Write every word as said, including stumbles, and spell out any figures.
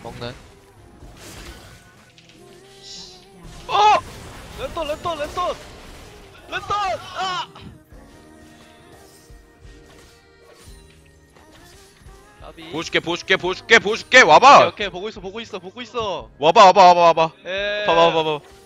먹는. 어! 랜턴 랜턴 랜턴 랜턴! 아! 나비. 보여줄게 보여줄게 보여줄게 보여줄게 오케이, 와봐. 오케이 보고 있어 보고 있어 보고 있어. 와봐 와봐 와봐 와봐. 에. 봐봐 봐봐 봐봐.